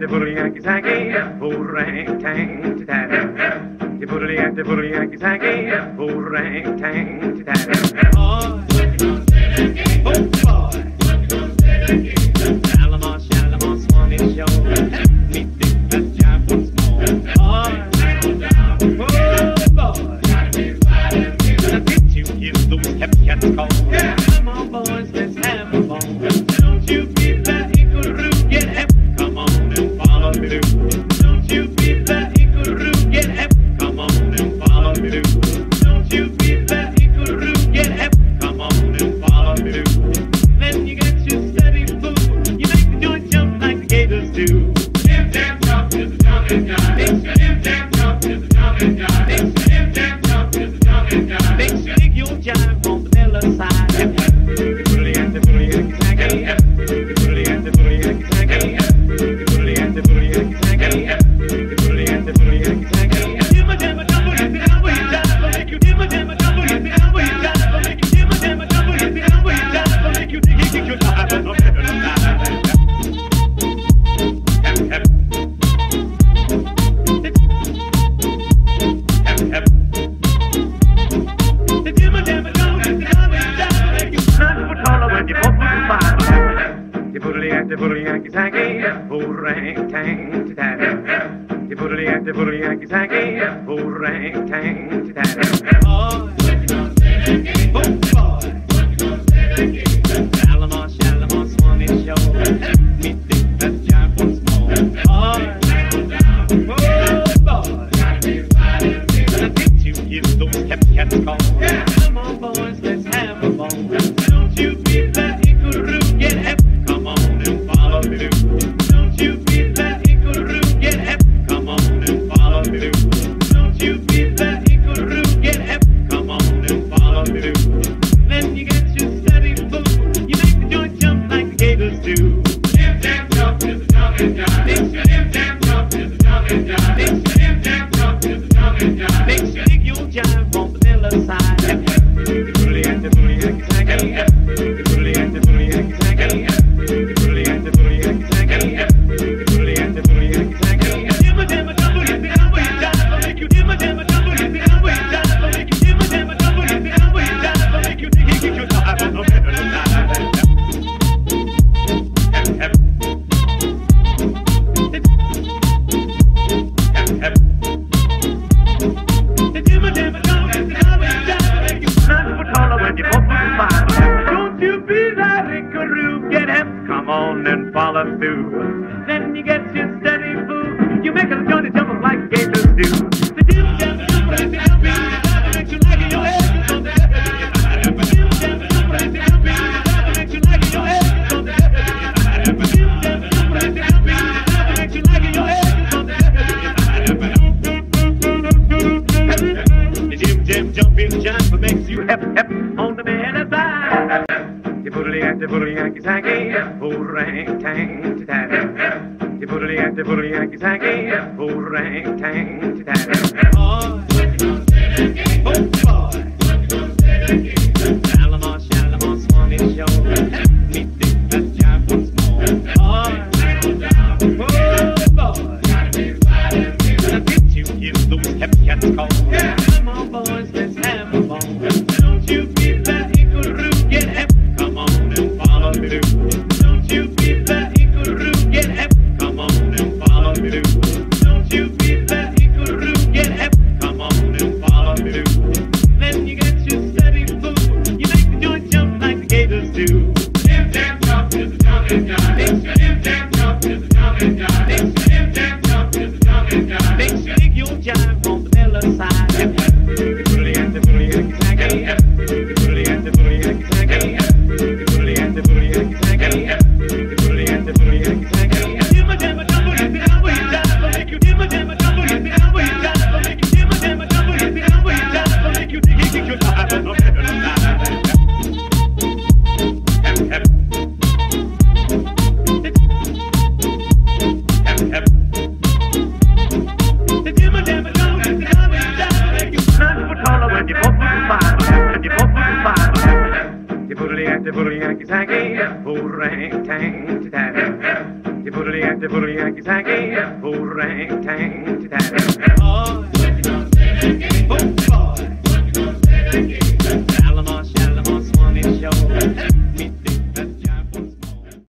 the bully Yankee Sankey, orang tang tatty. The bully at the bully Yankee Sankey, orang tang tatty. Oh boy, Shalimar, Shalimar, Swanee Show. Me think that job was more. Oh boy, I get you hear those hep cats call. Come on, boys, let's have a ball. Don't you be the eagle get hep. Come on and follow me through. Don't you be the eagle get hep. Come on and follow me through. Don't you be the eagle get hep. Come on and follow me through. Then you get your steady food. You make the joint jump like the gators do. Dim damn jump is a jumping guy. Makes your dim damn jump is a jumping guy. Makes your dim damn jump is a jumping guy. Makes you dig your jive on the Miller side. The bully and the bully Yankee Sankey. The bully and the bully Yankee Sankey. The bully and the bully Yankee Sankey. The bully and the bully Yankee Sankey. Dimma damma double, hit the elbow, you jive, make you dimma damma double, hit the elbow, you jive, make you dimma damma double, hit the elbow, you jive, make you dig your jive on the Miller side. The bully Yankee Sankey, orang tang tatty. The bully and the bully Yankee Sankey, orang tang tatty. Oh boy, Shalimar, Shalimar, Swanee Show. Me think that job was more. Oh boy, I get you hear those hep cats call. Come on, boys, let's have a ball. Don't you be the eagle get hep. Come on and follow me through. Don't you be the eagle get hep. Come on and follow me through. Don't you be the eagle get hep. Come on and follow me through. Then you get your steady food. You make the joint jump like the gators do. Dim damn jump is a jumping guy. Makes your dim damn jump is a jumping guy. Makes your dim damn jump is a jumping guy. Makes you dig your jive on the Miller side. The bully and the bully Yankee Sankey. The bully and the bully Yankee Sankey. The bully and the bully Yankee Sankey. The bully and the bully Yankee Sankey. Dimma damma double, hit the elbow, you jive, make you dimma damma double, hit the elbow, you jive, make you dimma damma double, hit the elbow, you jive, make you dig your jive on the Miller side. The dimma damma double, hit the elbow, you jive, make you 9 foot taller when you 4 foot 5. Don't you be that eagle get hep. Come on and follow through. Then you get your steady food. You make a joint and jump like gators do. The dim damn jump is the elbow, you jive, makes you like your head on the head. The dim damn jump is the elbow, you jive, makes you like your head on the head. The dim damn jump is the elbow, you jive, makes you like your head on the head. The dim damn jump in jive makes you hep hep on the Miller side. The bully and the bully Yankee Sankey, orang tang tatty. The bully and the bully Yankee Sankey, orang tang tatty. Oh boy, Shalimar, Shalimar, Swanee Show. Me think that job was more. Oh boy, I get you hear those hep cats call. Come on, boys, let's have a ball. Don't you be the eagle get hep. Come on and follow me through. Don't you be the eagle get hep. Come on and follow me through. Don't you be the eagle get hep. Come on and follow me through. Then you get your steady food. poodle Yankee Sankey, old rang tang tatty. Oh,